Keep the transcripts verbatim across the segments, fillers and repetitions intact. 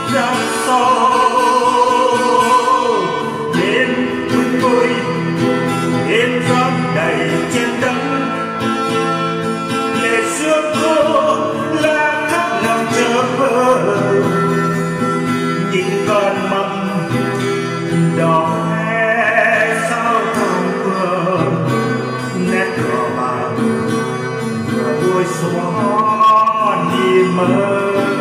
ra sâu đêm vui vui đêm gió đầy trên đất lệ xưa cô là khắp nằm chờ vơ nhìn con mầm đỏ sao thơm vừa nét cờ vàng vừa buổi xóa niềm mơ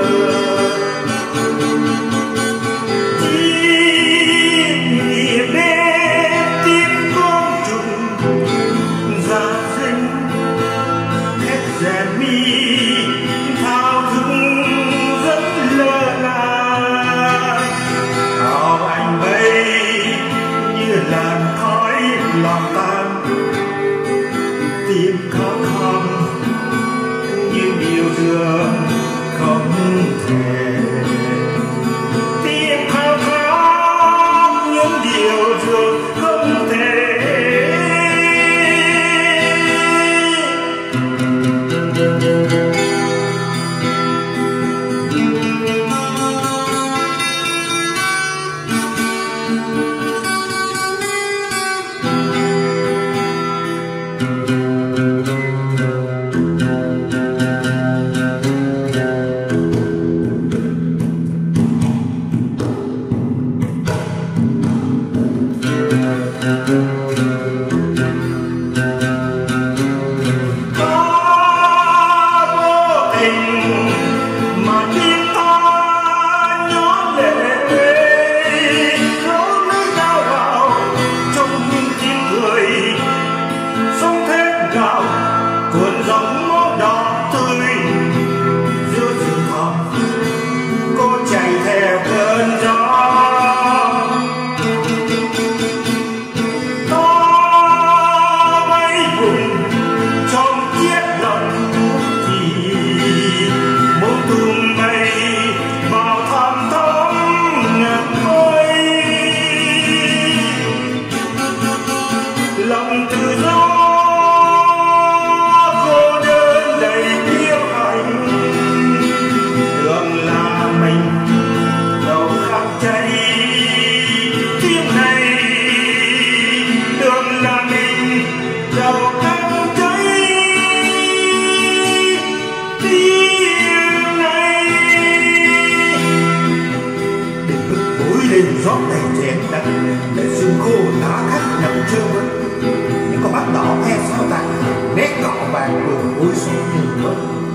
rèn mi thao thức rất lơ là áo anh bay như làn khói lọt tan tim khóc không như điều dường không thể tim khóc khóc những điều dường không thể. Cuộn giống máu đỏ tươi giữa rừng thẳm cô chạy theo cơn gió to bay vùng trong chiếc lòng thì muốn tung bay vào thẳm thẳm ngàn khói lòng tự do đầu căng cháy tiếng này để bức bối lên gió đầy chén đắng để sương khô lá khắc nằm trơ vân những con mắt đỏ he sao tàn nét đỏ vàng vừa bối xuống như vân.